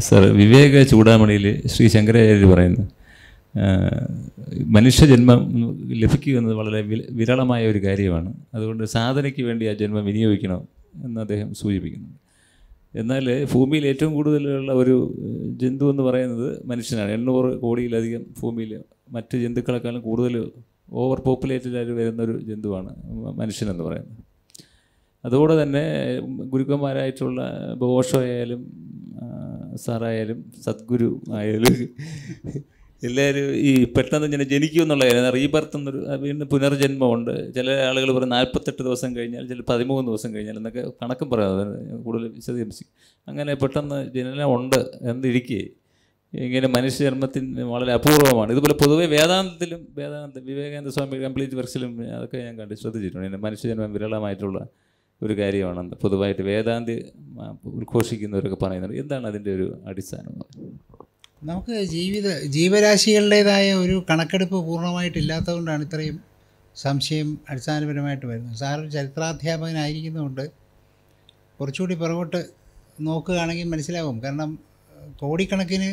Sir, വിവേക ചൂടാമണിയിൽ ശ്രീ ശങ്കരാചാര്യർ പറയുന്നു, മനുഷ്യജന്മം ലഭിക്കുക എന്നത് വളരെ വിരളമായ ഒരു കാര്യമാണ്. അതുകൊണ്ട് സാധനയ്ക്ക് വേണ്ടി ആ ജന്മം വിനിയോഗിക്കണം എന്ന് അദ്ദേഹം സൂചിപ്പിക്കുന്നു. എന്നാൽ ഭൂമിയിൽ ഏറ്റവും കൂടുതലുള്ള ഒരു ജന്തു എന്ന് പറയുന്നത് മനുഷ്യനാണ്. 800 കോടിയിലധികം ഭൂമിയിൽ മറ്റ് ജന്തുക്കളെക്കാളും കൂടുതൽ ഓവർ പോപ്പുലേറ്റഡായിട്ട് വരുന്നൊരു ജന്തുവാണ് മനുഷ്യനെന്ന് പറയുന്നത്. അതുകൊണ്ട് തന്നെ ഗുരുക്കന്മാരായിട്ടുള്ള ഓഷോ ആയാലും സാറായാലും സദ്ഗുരു ആയാലും എല്ലാവരും ഈ പെട്ടെന്ന് ഇങ്ങനെ ജനിക്കും എന്നുള്ള കാര്യം, റീബർത്ത് എന്നൊരു വീണ്ടും പുനർജന്മമുണ്ട്. ചില ആളുകൾ പറയും 48 ദിവസം കഴിഞ്ഞാൽ, ചില 13 ദിവസം കഴിഞ്ഞാൽ എന്നൊക്കെ കണക്കും പറയാം, കൂടുതൽ വിശദീകരിക്കും. അങ്ങനെ പെട്ടെന്ന് ജനനം ഉണ്ട് എന്നിരിക്കെ ഇങ്ങനെ മനുഷ്യജന്മത്തിന് വളരെ അപൂർവമാണ്. ഇതുപോലെ പൊതുവെ വേദാന്തത്തിലും വിവേകാനന്ദ സ്വാമി കംപ്ലീറ്റ് വർക്സിലും അതൊക്കെ ഞാൻ ശ്രദ്ധിച്ചിട്ടുണ്ട്. ഇങ്ങനെ മനുഷ്യജന്മം വിരളമായിട്ടുള്ള ഒരു കാര്യമാണെന്ന് പൊതുവായിട്ട് വേദാന്തി ഉദ്ഘോഷിക്കുന്നവരൊക്കെ പറയുന്നുണ്ട്. എന്താണ് അതിൻ്റെ ഒരു അടിസ്ഥാനം? നമുക്ക് ജീവരാശികളുടേതായ ഒരു കണക്കെടുപ്പ് പൂർണ്ണമായിട്ടില്ലാത്തതുകൊണ്ടാണ് ഇത്രയും സംശയം അടിസ്ഥാനപരമായിട്ട് വരുന്നത്. സാറ് ചരിത്രാധ്യാപകനായിരിക്കുന്നതുകൊണ്ട് കുറച്ചുകൂടി പുറകോട്ട് നോക്കുകയാണെങ്കിൽ മനസ്സിലാവും. കാരണം കോടിക്കണക്കിന്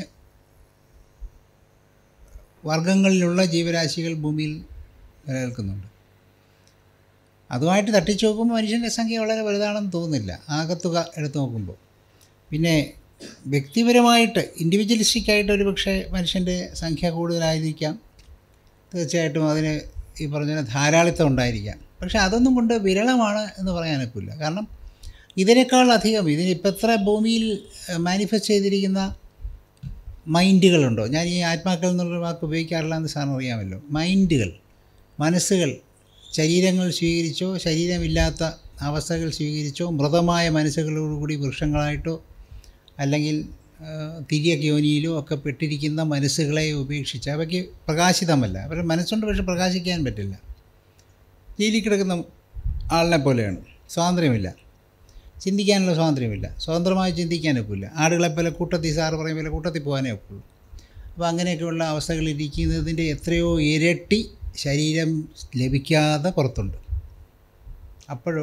വർഗങ്ങളിലുള്ള ജീവരാശികൾ ഭൂമിയിൽ നിലനിൽക്കുന്നുണ്ട്. അതുമായിട്ട് തട്ടിച്ചു നോക്കുമ്പോൾ മനുഷ്യൻ്റെ സംഖ്യ വളരെ വലുതാണെന്ന് തോന്നുന്നില്ല, ആകത്തുക എടുത്ത് നോക്കുമ്പോൾ. പിന്നെ വ്യക്തിപരമായിട്ട് ഇൻഡിവിജ്വലിസ്റ്റിക്കായിട്ട് ഒരു പക്ഷേ മനുഷ്യൻ്റെ സംഖ്യ കൂടുതലായിരിക്കാം. തീർച്ചയായിട്ടും അതിന് ഈ പറഞ്ഞ ധാരാളിത്തം ഉണ്ടായിരിക്കാം. പക്ഷേ അതൊന്നും കൊണ്ട് വിരളമാണ് എന്ന് പറയാനൊക്കില്ല. കാരണം ഇതിനേക്കാളധികം ഇതിനിപ്പോൾ എത്ര ഭൂമിയിൽ മാനിഫെസ്റ്റ് ചെയ്തിരിക്കുന്ന മൈൻഡുകളുണ്ടോ. ഞാൻ ഈ ആത്മാക്കൾ എന്നുള്ള വാക്ക് ഉപയോഗിക്കാറില്ല എന്ന് സാറിന് അറിയാമല്ലോ. മൈൻഡുകൾ, മനസ്സുകൾ, ശരീരങ്ങൾ സ്വീകരിച്ചോ ശരീരമില്ലാത്ത അവസ്ഥകൾ സ്വീകരിച്ചോ മൃതമായ മനസ്സുകളോടുകൂടി വൃക്ഷങ്ങളായിട്ടോ അല്ലെങ്കിൽ തിരിയക് യോനിയിലോ ഒക്കെ പെട്ടിരിക്കുന്ന മനസ്സുകളെ ഉപേക്ഷിച്ച് അവയ്ക്ക് പ്രകാശിതമല്ല. അവരുടെ മനസ്സുകൊണ്ട് പക്ഷെ പ്രകാശിക്കാൻ പറ്റില്ല. ജയിലിൽ കിടക്കുന്ന ആളിനെ പോലെയാണ്. സ്വാതന്ത്ര്യമില്ല, ചിന്തിക്കാനുള്ള സ്വാതന്ത്ര്യമില്ല, സ്വതന്ത്രമായി ചിന്തിക്കാനൊക്കില്ല. ആടുകളെപ്പോലെ കൂട്ടത്തിൽ, സാറ് പറയും പോലെ കൂട്ടത്തിൽ പോകാനേ ഒക്കുള്ളൂ. അപ്പോൾ അങ്ങനെയൊക്കെയുള്ള അവസ്ഥകളിരിക്കുന്നതിൻ്റെ എത്രയോ ഇരട്ടി ശരീരം ലഭിക്കാതെ പുറത്തുണ്ട്. അപ്പോഴോ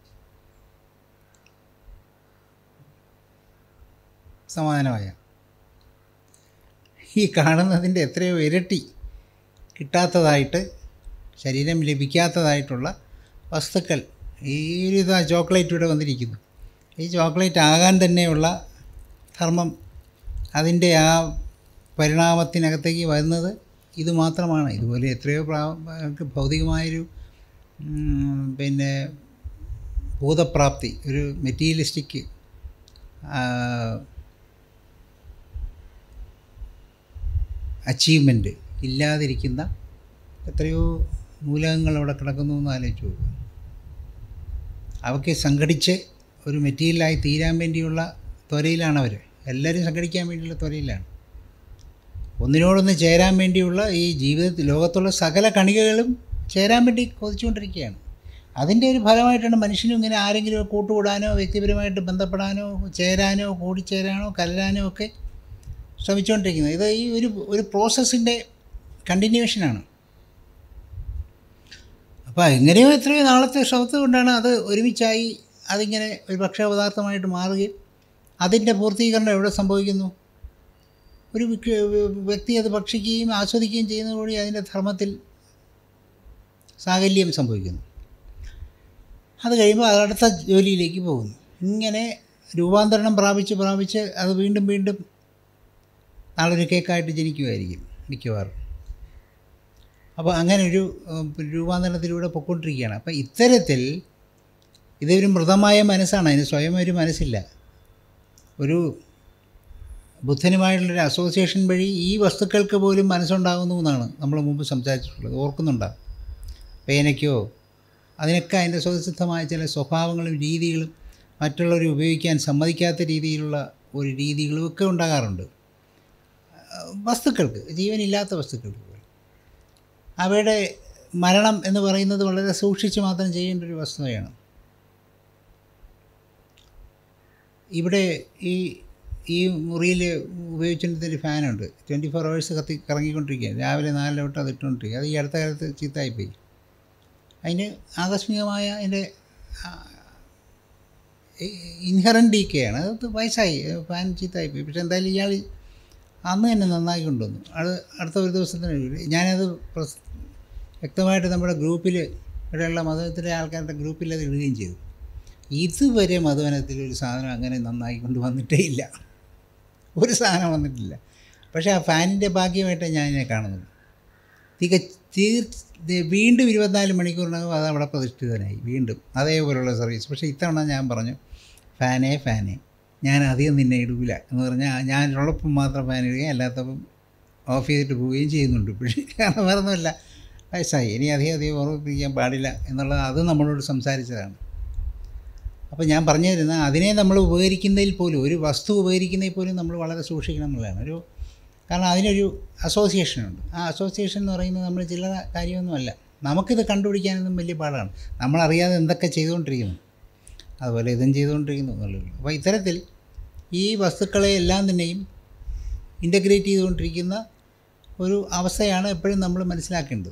സമാധാനമായ ഈ കാണുന്നതിൻ്റെ എത്രയോ ഇരട്ടി കിട്ടാത്തതായിട്ട്, ശരീരം ലഭിക്കാത്തതായിട്ടുള്ള വസ്തുക്കൾ. ഈ ഒരു ചോക്ലേറ്റ് ഇവിടെ വന്നിരിക്കുന്നു. ഈ ചോക്ലേറ്റ് ആകാൻ തന്നെയുള്ള ധർമ്മം, അതിൻ്റെ ആ പരിണാമത്തിനകത്തേക്ക് വരുന്നത് ഇത് മാത്രമാണ്. ഇതുപോലെ എത്രയോ ഭൗതികമായൊരു പിന്നെ ഭൂതപ്രാപ്തി, ഒരു മെറ്റീരിയലിസ്റ്റിക് അച്ചീവ്മെൻറ്റ് ഇല്ലാതിരിക്കുന്ന എത്രയോ മൂലകങ്ങൾ അവിടെ കിടക്കുന്നു എന്ന് ആലോചിച്ച് നോക്കുക. അവയ്ക്ക് സംഘടിച്ച് ഒരു മെറ്റീരിയലായി തീരാൻ വേണ്ടിയുള്ള ത്വരയിലാണ് അവർ. എല്ലാവരും സംഘടിക്കാൻ വേണ്ടിയുള്ള ത്വരയിലാണ്. ഒന്നിനോടൊന്ന് ചേരാൻ വേണ്ടിയുള്ള ഈ ജീവിതത്തിൽ ലോകത്തുള്ള സകല കണികകളും ചേരാൻ വേണ്ടി കൊതിച്ചുകൊണ്ടിരിക്കുകയാണ്. അതിൻ്റെ ഒരു ഫലമായിട്ടാണ് മനുഷ്യനും ഇങ്ങനെ ആരെങ്കിലും കൂട്ടുകൂടാനോ വ്യക്തിപരമായിട്ട് ബന്ധപ്പെടാനോ ചേരാനോ കൂടിച്ചേരാനോ കലരാനോ ഒക്കെ ശ്രമിച്ചുകൊണ്ടിരിക്കുന്നത്. ഇത് ഈ ഒരു പ്രോസസ്സിൻ്റെ കണ്ടിന്യൂവേഷനാണ്. അപ്പോൾ എങ്ങനെയോ എത്രയോ നാളത്തെ ശ്രമത്ത് കൊണ്ടാണ് അത് ഒരുമിച്ചായി അതിങ്ങനെ ഒരു ഭക്ഷ്യപദാർത്ഥമായിട്ട് മാറുകയും അതിൻ്റെ പൂർത്തീകരണം എവിടെ സംഭവിക്കുന്നു? ഒരു വ്യക്തി അത് ഭക്ഷിക്കുകയും ആസ്വദിക്കുകയും ചെയ്യുന്നതോടെ അതിൻ്റെ ധർമ്മത്തിൽ സാകല്യം സംഭവിക്കുന്നു. അത് കഴിയുമ്പോൾ അടുത്ത ജോലിയിലേക്ക് പോകുന്നു. ഇങ്ങനെ രൂപാന്തരണം പ്രാപിച്ച് അത് വീണ്ടും വീണ്ടും നാളൊരു കേക്കായിട്ട് ജനിക്കുമായിരിക്കും മിക്കവാറും. അപ്പോൾ അങ്ങനെ ഒരു രൂപാന്തരണത്തിലൂടെ പൊയ്ക്കൊണ്ടിരിക്കുകയാണ്. അപ്പോൾ ഇത്തരത്തിൽ ഇതൊരു മൃതമായ മനസ്സാണ്, അതിന് സ്വയം ഒരു മനസ്സില്ല. ഒരു ബുദ്ധനുമായിട്ടുള്ളൊരു അസോസിയേഷൻ വഴി ഈ വസ്തുക്കൾക്ക് പോലും മനസ്സുണ്ടാകുന്നു എന്നാണ് നമ്മൾ മുമ്പ് സംസാരിച്ചിട്ടുള്ളത്, ഓർക്കുന്നുണ്ടാകും. പേനയ്ക്കോ അതിനൊക്കെ അതിൻ്റെ സ്വതസിദ്ധമായ ചില സ്വഭാവങ്ങളും രീതികളും മറ്റുള്ളവർ ഉപയോഗിക്കാൻ സമ്മതിക്കാത്ത രീതിയിലുള്ള ഒരു രീതികളും ഒക്കെ ഉണ്ടാകാറുണ്ട്. വസ്തുക്കൾക്ക്, ജീവനില്ലാത്ത വസ്തുക്കൾക്ക് പോലും അവയുടെ മരണം എന്ന് പറയുന്നത് വളരെ സൂക്ഷിച്ച് മാത്രം ചെയ്യേണ്ട ഒരു വസ്തുതയാണ്. ഇവിടെ ഈ മുറിയിൽ ഉപയോഗിച്ചിരുന്നൊരു ഫാനുണ്ട്, 24 hours കറങ്ങിക്കൊണ്ടിരിക്കുകയാണ്. രാവിലെ 4 തൊട്ട് അത് ഇട്ടുകൊണ്ടിരിക്കുക. അത് ഈ അടുത്ത കാലത്ത് ചീത്തയായിപ്പോയി. അതിന് ആകസ്മികമായ അതിൻ്റെ ഇൻഹറൻറ്റ് ഡീക്കെയാണ്. അത് വയസ്സായി, ഫാൻ ചീത്തയായിപ്പോയി. പക്ഷേ എന്തായാലും ഇയാൾ അന്ന് തന്നെ നന്നാക്കി കൊണ്ടുവന്നു. അടുത്ത ഒരു ദിവസത്തിന് ഞാനത് വ്യക്തമായിട്ട് നമ്മുടെ ഗ്രൂപ്പിൽ, ഇവിടെയുള്ള മധുവനത്തിലെ ആൾക്കാരുടെ ഗ്രൂപ്പിൽ അത് ഇടുകയും ചെയ്തു. ഇതുവരെ മധുവനത്തിൽ ഒരു സാധനം അങ്ങനെ നന്നാക്കി കൊണ്ട് വന്നിട്ടേ ഇല്ല, ഒരു സാധനം വന്നിട്ടില്ല. പക്ഷേ ആ ഫാനിൻ്റെ ഭാഗ്യമായിട്ടേ ഞാനിതിനെ കാണുന്നുള്ളൂ. വീണ്ടും 24 മണിക്കൂറിനകം അത് അവിടെ പ്രതിഷ്ഠിതനായി, വീണ്ടും അതേപോലെയുള്ള സർവീസ്. പക്ഷേ ഇത്തവണ ഞാൻ പറഞ്ഞു, ഫാനേ ഞാൻ അധികം നിന്നെ ഇടൂല എന്ന് പറഞ്ഞാൽ ഞാനുള്ളപ്പം മാത്രം ഫാൻ ഇടുകയും അല്ലാത്തപ്പം ഓഫ് ചെയ്തിട്ട് പോവുകയും ചെയ്യുന്നുണ്ട്. പക്ഷേ കാരണം വേറെ ഒന്നുമില്ല, വയസ്സായി, ഇനി അധികം ഓർമ്മിപ്പിക്കാൻ പാടില്ല എന്നുള്ളത് അത് നമ്മളോട് സംസാരിച്ചതാണ്. അപ്പോൾ ഞാൻ പറഞ്ഞു തരുന്നത്, അതിനെ നമ്മൾ ഉപകരിക്കുന്നതിൽ പോലും, ഒരു വസ്തു ഉപകരിക്കുന്നതിൽ പോലും നമ്മൾ വളരെ സൂക്ഷിക്കണം എന്നുള്ളതാണ്. കാരണം അതിനൊരു അസോസിയേഷനുണ്ട്. ആ അസോസിയേഷൻ എന്ന് പറയുന്നത് നമ്മൾ ചില്ലറ കാര്യമൊന്നുമല്ല. നമുക്കിത് കണ്ടുപിടിക്കാനൊന്നും വലിയ പാടാണ്. നമ്മളറിയാതെ എന്തൊക്കെ ചെയ്തുകൊണ്ടിരിക്കുന്നു, അതുപോലെ ഇതും ചെയ്തുകൊണ്ടിരിക്കുന്നു എന്നുള്ളത്. അപ്പോൾ ഇത്തരത്തിൽ ഈ വസ്തുക്കളെ എല്ലാം തന്നെയും ഇൻ്റഗ്രേറ്റ് ചെയ്തുകൊണ്ടിരിക്കുന്ന ഒരു അവസ്ഥയാണ് എപ്പോഴും നമ്മൾ മനസ്സിലാക്കേണ്ടത്.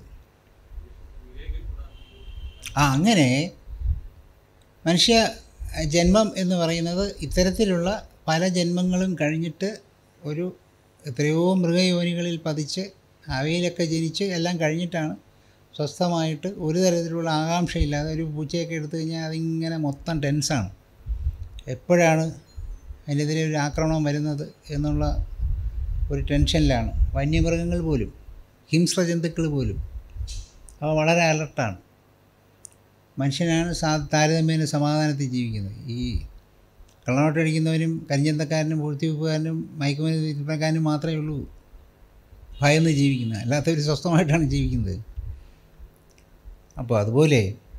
അങ്ങനെ മനുഷ്യ ജന്മം എന്ന് പറയുന്നത് ഇത്തരത്തിലുള്ള പല ജന്മങ്ങളും കഴിഞ്ഞിട്ട് ഒരു എത്രയോ മൃഗയോനികളിൽ പതിച്ച് അവയിലൊക്കെ ജനിച്ച് എല്ലാം കഴിഞ്ഞിട്ടാണ് സ്വസ്ഥമായിട്ട് ഒരു തരത്തിലുള്ള ആകാംക്ഷയില്ലാതെ, ഒരു പൂച്ചയൊക്കെ എടുത്തു കഴിഞ്ഞാൽ അതിങ്ങനെ മൊത്തം ടെൻസാണ്, എപ്പോഴാണ് അതിനെതിരെ ഒരു ആക്രമണം വരുന്നത് എന്നുള്ള ഒരു ടെൻഷനിലാണ്. വന്യമൃഗങ്ങൾ പോലും, ഹിംസ്ര ജന്തുക്കൾ പോലും അവ വളരെ അലർട്ടാണ്. മനുഷ്യനാണ് താരതമ്യേന സമാധാനത്തിൽ ജീവിക്കുന്നത്. ഈ കള്ളനോട്ടടിക്കുന്നവനും കരിഞ്ചന്തക്കാരനും പൂഴ്ത്തിവെപ്പുകാരനും മയക്കുമരുന്ന് വിൽപ്പനക്കാരനും മാത്രമേ ഉള്ളൂ ഭയന്ന് ജീവിക്കുന്നത്, അല്ലാത്തവർ സ്വസ്ഥമായിട്ടാണ് ജീവിക്കുന്നത്. അപ്പോൾ അതുപോലെ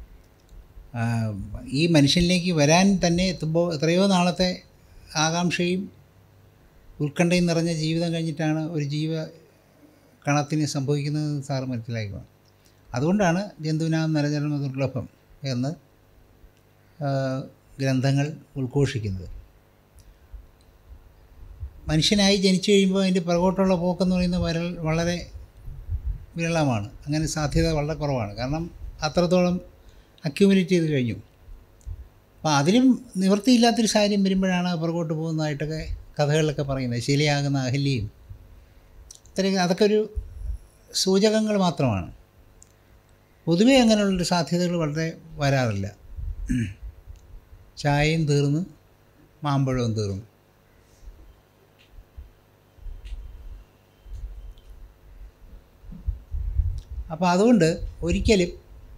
ഈ മനുഷ്യനിലേക്ക് വരാൻ തന്നെ എത്തുമ്പോൾ എത്രയോ നാളത്തെ ആകാംക്ഷയും ഉത്കണ്ഠയും നിറഞ്ഞ ജീവിതം കഴിഞ്ഞിട്ടാണ് ഒരു കണത്തിന് സംഭവിക്കുന്നത് സാറ് മനസ്സിലാക്കണം. അതുകൊണ്ടാണ് ജന്തുനാം നരജന്മ ദുർലഭം എന്ന് ഗ്രന്ഥങ്ങൾ ഉദ്ഘോഷിക്കുന്നത്. മനുഷ്യനായി ജനിച്ചു കഴിയുമ്പോൾ അതിൻ്റെ പുറകോട്ടുള്ള പോക്കെന്ന് പറയുന്നത് വളരെ വിരളമാണ്. അങ്ങനെ സാധ്യത വളരെ കുറവാണ്. കാരണം അത്രത്തോളം അക്യുമുലേറ്റ് ചെയ്ത് കഴിഞ്ഞു. അപ്പോൾ അതിലും നിവൃത്തിയില്ലാത്തൊരു സാഹചര്യം വരുമ്പോഴാണ് പുറകോട്ട് പോകുന്നതായിട്ടൊക്കെ കഥകളിലൊക്കെ പറയുന്നത്. ശിലയാകുന്ന അഹല്യയും അതൊക്കെ ഒരു സൂചകങ്ങൾ മാത്രമാണ്. പൊതുവേ അങ്ങനെയുള്ളൊരു സാധ്യതകൾ വളരെ വരാറില്ല. ചായയും തീർന്ന് മാമ്പഴവും തീർന്നു. അപ്പോൾ അതുകൊണ്ട് ഒരിക്കലും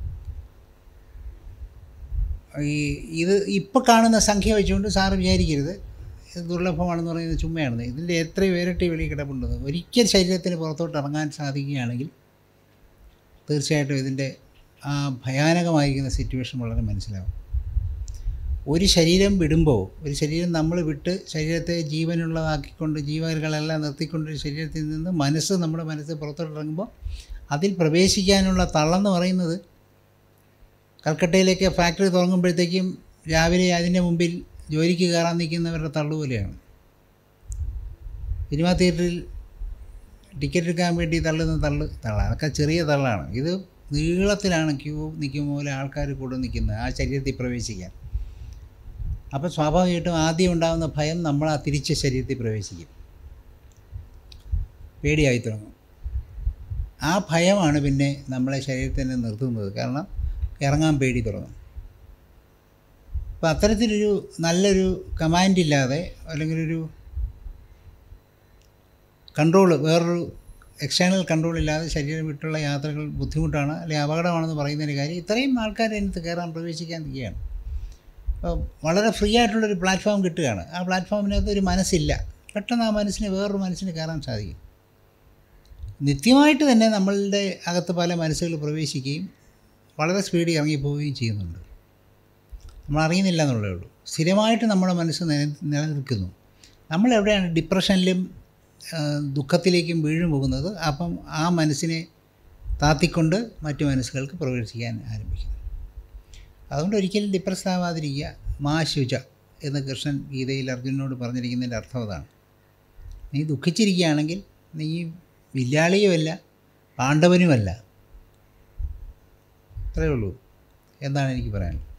ഇത് ഇപ്പോൾ കാണുന്ന സംഖ്യ വെച്ചുകൊണ്ട് സാറ് വിചാരിക്കരുത് ഇത് ദുർലഭമാണെന്ന് പറയുന്നത് ചുമ്മയാണെന്ന്. ഇതിൻ്റെ എത്രയോ ഇരട്ടി വെളിയിൽ കിടപ്പുണ്ടെന്ന്. ഒരിക്കൽ ശരീരത്തിന് പുറത്തോട്ട് ഇറങ്ങാൻ സാധിക്കുകയാണെങ്കിൽ തീർച്ചയായിട്ടും ഇതിൻ്റെ ആ ഭയാനകമായിരിക്കുന്ന സിറ്റുവേഷൻ വളരെ മനസ്സിലാവും. ഒരു ശരീരം വിടുമ്പോൾ, ഒരു ശരീരം നമ്മൾ വിട്ട് ശരീരത്തെ ജീവനുള്ളതാക്കിക്കൊണ്ട് ജീവകളെല്ലാം നിർത്തിക്കൊണ്ട് ശരീരത്തിൽ നിന്ന് നമ്മുടെ മനസ്സ് പുറത്തോട്ട് ഇറങ്ങുമ്പോൾ അതിൽ പ്രവേശിക്കാനുള്ള തള്ളെന്ന് പറയുന്നത് കൽക്കട്ടയിലേക്ക് ഫാക്ടറി തുടങ്ങുമ്പോഴത്തേക്കും രാവിലെ അതിൻ്റെ മുമ്പിൽ ജോലിക്ക് കയറാൻ നിൽക്കുന്നവരുടെ തള്ളുപോലെയാണ്. സിനിമാ തിയേറ്ററിൽ ടിക്കറ്റ് എടുക്കാൻ വേണ്ടി തള്ളുന്ന തള്ള അതൊക്കെ ചെറിയ തള്ളാണ്. ഇത് നീളത്തിലാണ് ക്യൂ നിൽക്കുന്ന പോലെ ആൾക്കാർ കൂടെ നിൽക്കുന്നത് ആ ശരീരത്തിൽ പ്രവേശിക്കാൻ. അപ്പോൾ സ്വാഭാവികമായിട്ടും ആദ്യം ഉണ്ടാകുന്ന ഭയം നമ്മൾ ആ തിരിച്ച ശരീരത്തിൽ പ്രവേശിക്കും, പേടിയായി തുടങ്ങും. ആ ഭയമാണ് പിന്നെ നമ്മളെ ശരീരത്തിൽ തന്നെ നിർത്തുന്നത്. കാരണം ഇറങ്ങാൻ പേടി തുടങ്ങും. അപ്പോൾ അത്തരത്തിലൊരു നല്ലൊരു കമാൻഡില്ലാതെ അല്ലെങ്കിൽ ഒരു കൺട്രോൾ, വേറൊരു എക്സ്റ്റേണൽ കൺട്രോൾ ഇല്ലാതെ ശരീരം വിട്ടുള്ള യാത്രകൾ ബുദ്ധിമുട്ടാണ്, അല്ലെങ്കിൽ അപകടമാണെന്ന് പറയുന്നതിന് കാര്യം ഇത്രയും ആൾക്കാർ അതിനകത്ത് കയറാൻ പ്രവേശിക്കാൻ നിൽക്കുകയാണ്. അപ്പോൾ വളരെ ഫ്രീ ആയിട്ടുള്ളൊരു പ്ലാറ്റ്ഫോം കിട്ടുകയാണ്. ആ പ്ലാറ്റ്ഫോമിനകത്ത് ഒരു മനസ്സില്ല, പെട്ടെന്ന് ആ മനസ്സിന് വേറൊരു മനസ്സിന് കയറാൻ സാധിക്കും. നിത്യമായിട്ട് തന്നെ നമ്മളുടെ അകത്ത് പല മനസ്സുകൾ പ്രവേശിക്കുകയും വളരെ സ്പീഡിൽ ഇറങ്ങിപ്പോവുകയും ചെയ്യുന്നുണ്ട്. നമ്മൾ അറിയുന്നില്ല എന്നുള്ളതേ ഉള്ളൂ. സ്ഥിരമായിട്ട് നമ്മുടെ മനസ്സ് നിലനിൽക്കുന്നു. നമ്മളെവിടെയാണ് ഡിപ്രഷനിലും ദുഃഖത്തിലേക്കും വീഴു പോകുന്നത്. അപ്പം ആ മനസ്സിനെ താത്തിക്കൊണ്ട് മറ്റു മനസ്സുകൾക്ക് പ്രവേശിക്കാൻ ആരംഭിക്കുന്നു. അതുകൊണ്ട് ഒരിക്കലും ഡിപ്രസ് ആവാതിരിക്കുക. മാ ശുച എന്ന് കൃഷ്ണൻ ഗീതയിൽ അർജുനനോട് പറഞ്ഞിരിക്കുന്നതിൻ്റെ അർത്ഥം അതാണ്. നീ ദുഃഖിച്ചിരിക്കുകയാണെങ്കിൽ നീ വില്ലാളിയുമല്ല പാണ്ഡവനുമല്ല. അത്രയേ ഉള്ളൂ. എന്താണ് എനിക്ക് പറയാനുള്ളത്.